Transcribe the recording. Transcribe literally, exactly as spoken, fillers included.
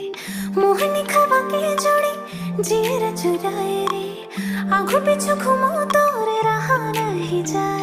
मोहनी खवा के जोड़ी जीर चुराए रे, आंखों पीछू घुमो तोरे रहा नहीं जाए।